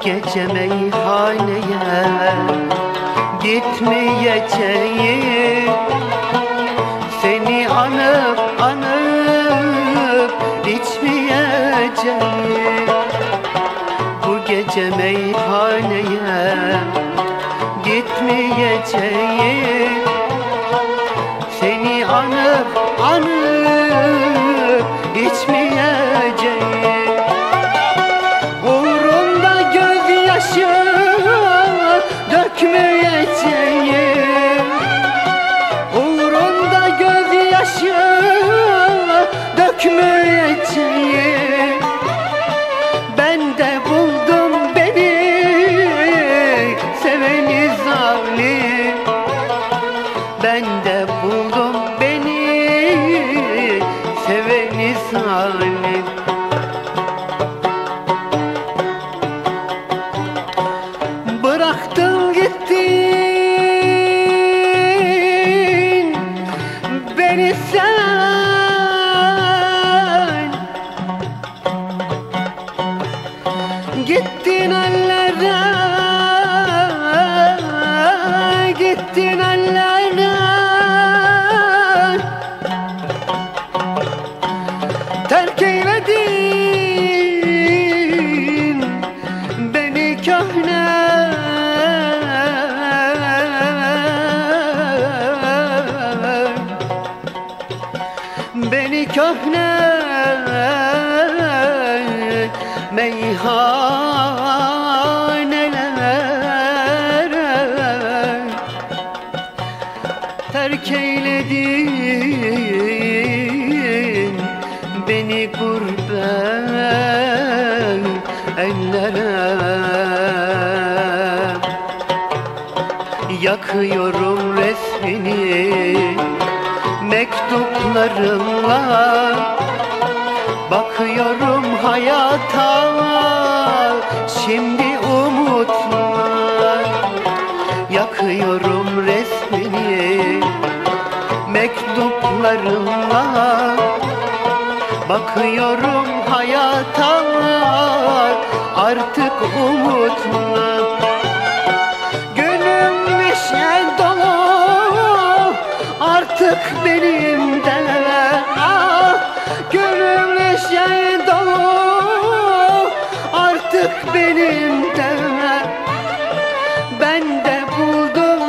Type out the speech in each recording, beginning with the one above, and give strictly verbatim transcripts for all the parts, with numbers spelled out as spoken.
gece meyhaneye gitmeyeceğim, seni anıp anıp içmeyeceğim. Bu gece meyhaneye gitmeyeceğim, seni anıp anıp içmeyeceğim. Uğrunda gözyaşı dökmeyeceğim, uğrunda gözyaşı dökmeyeceğim. Ben de buldum beni seveni zalim, ben de buldum beni seveni zalim. Bıraktın gittin beni sen, gittin ellere, gittin ellere. Terk eyledin beni köhne, beni köhne meyhanelere. Terk eyledin beni gurbet ellere. Yakıyorum resmini mektuplarımla, bakıyorum hayata şimdi umutla. Yakıyorum resmini mektuplarımla, bakıyorum hayata artık umutla. Gönlüm vişne dolu artık benim de, ah, gönlüm vişne dolu artık benim de. Ben de buldum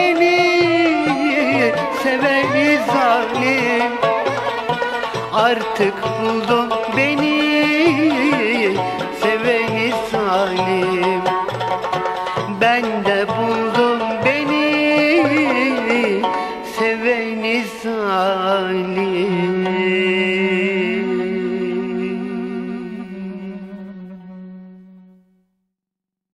beni seveni zalim, artık buldum beni